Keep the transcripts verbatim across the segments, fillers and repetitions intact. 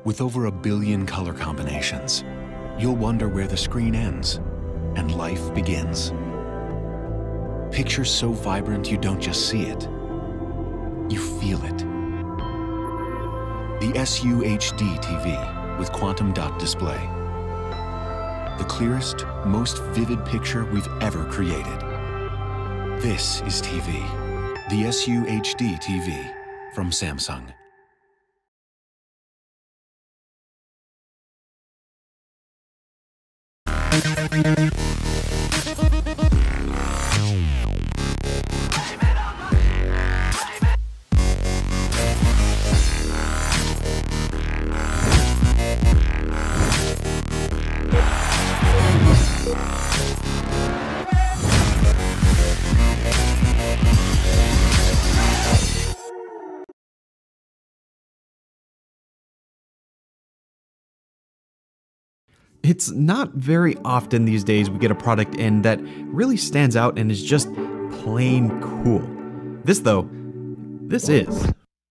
With over a billion color combinations, you'll wonder where the screen ends and life begins. Pictures so vibrant you don't just see it, you feel it. The S U H D T V with quantum dot display. The clearest, most vivid picture we've ever created. This is T V. The S U H D T V from Samsung. It's not very often these days we get a product in that really stands out and is just plain cool. This though, this is.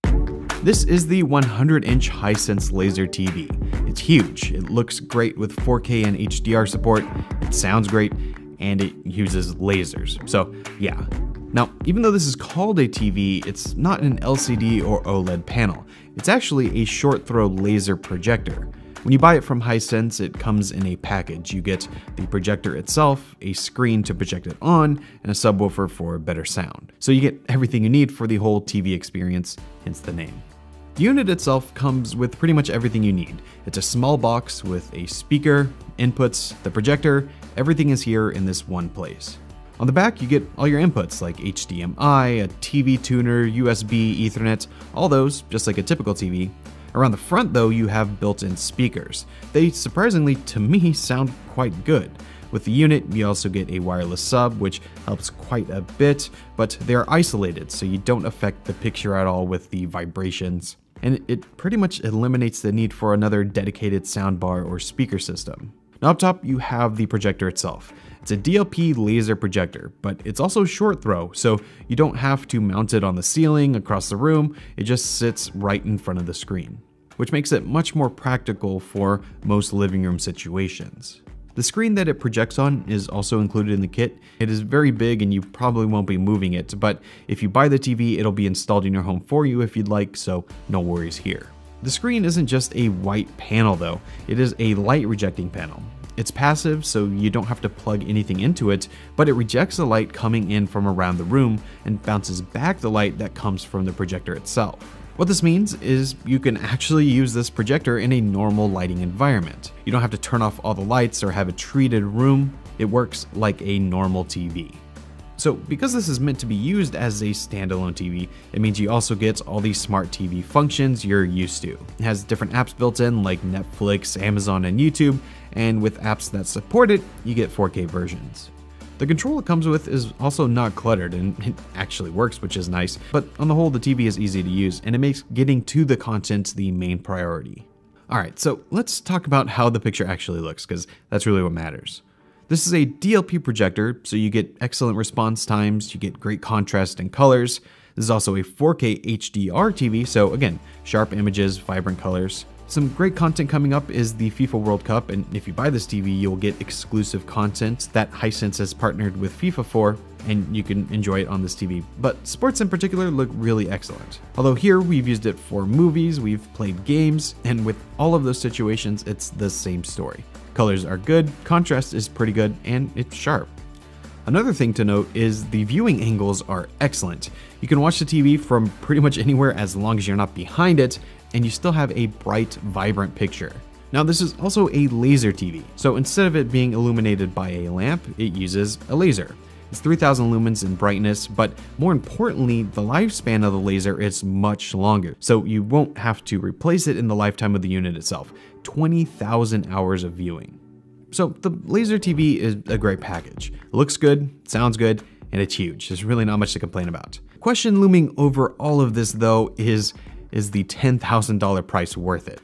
This is the one hundred inch Hisense Laser T V. It's huge, it looks great with four K and H D R support, it sounds great, and it uses lasers. So yeah. Now, even though this is called a T V, it's not an L C D or OLED panel. It's actually a short throw laser projector. When you buy it from Hisense, it comes in a package. You get the projector itself, a screen to project it on, and a subwoofer for better sound. So you get everything you need for the whole T V experience, hence the name. The unit itself comes with pretty much everything you need. It's a small box with a speaker, inputs, the projector, everything is here in this one place. On the back, you get all your inputs like H D M I, a T V tuner, U S B, Ethernet, all those, just like a typical T V. Around the front though, you have built-in speakers. They surprisingly, to me, sound quite good. With the unit, you also get a wireless sub, which helps quite a bit, but they are isolated, so you don't affect the picture at all with the vibrations. And it pretty much eliminates the need for another dedicated soundbar or speaker system. Now up top, you have the projector itself. It's a D L P laser projector, but it's also short throw, so you don't have to mount it on the ceiling, across the room, it just sits right in front of the screen, which makes it much more practical for most living room situations. The screen that it projects on is also included in the kit. It is very big and you probably won't be moving it, but if you buy the T V, it'll be installed in your home for you if you'd like, so no worries here. The screen isn't just a white panel though, it is a light rejecting panel. It's passive, so you don't have to plug anything into it, but it rejects the light coming in from around the room and bounces back the light that comes from the projector itself. What this means is you can actually use this projector in a normal lighting environment. You don't have to turn off all the lights or have a treated room. It works like a normal T V. So because this is meant to be used as a standalone T V, it means you also get all these smart T V functions you're used to. It has different apps built in like Netflix, Amazon, and YouTube, and with apps that support it, you get four K versions. The control it comes with is also not cluttered and it actually works, which is nice, but on the whole the T V is easy to use and it makes getting to the content the main priority. Alright, so let's talk about how the picture actually looks, because that's really what matters. This is a D L P projector, so you get excellent response times, you get great contrast and colors. This is also a four K H D R T V, so again, sharp images, vibrant colors. Some great content coming up is the FIFA World Cup, and if you buy this T V, you'll get exclusive content that Hisense has partnered with FIFA for, and you can enjoy it on this T V. But sports in particular look really excellent. Although here we've used it for movies, we've played games, and with all of those situations, it's the same story. Colors are good, contrast is pretty good, and it's sharp. Another thing to note is the viewing angles are excellent. You can watch the T V from pretty much anywhere as long as you're not behind it, and you still have a bright, vibrant picture. Now this is also a laser T V, so instead of it being illuminated by a lamp, it uses a laser. It's three thousand lumens in brightness, but more importantly, the lifespan of the laser is much longer, so you won't have to replace it in the lifetime of the unit itself. twenty thousand hours of viewing. So the laser T V is a great package. It looks good, sounds good, and it's huge. There's really not much to complain about. Question looming over all of this though is, is the ten thousand dollar price worth it?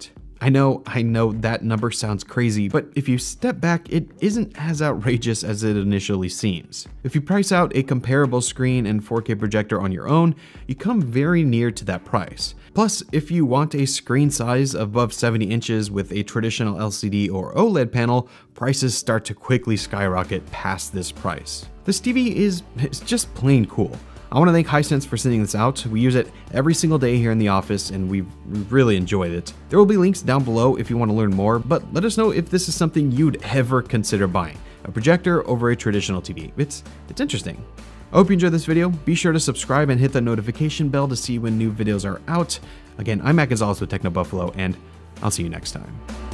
I know, I know that number sounds crazy, but if you step back, it isn't as outrageous as it initially seems. If you price out a comparable screen and four K projector on your own, you come very near to that price. Plus, if you want a screen size above seventy inches with a traditional L C D or OLED panel, prices start to quickly skyrocket past this price. This T V is it's just plain cool. I want to thank Hisense for sending this out. We use it every single day here in the office and we've really enjoyed it. There will be links down below if you want to learn more, but let us know if this is something you'd ever consider buying. A projector over a traditional T V. It's, it's interesting. I hope you enjoyed this video. Be sure to subscribe and hit the notification bell to see when new videos are out. Again, I'm Matt Gonzalez with Techno Buffalo, and I'll see you next time.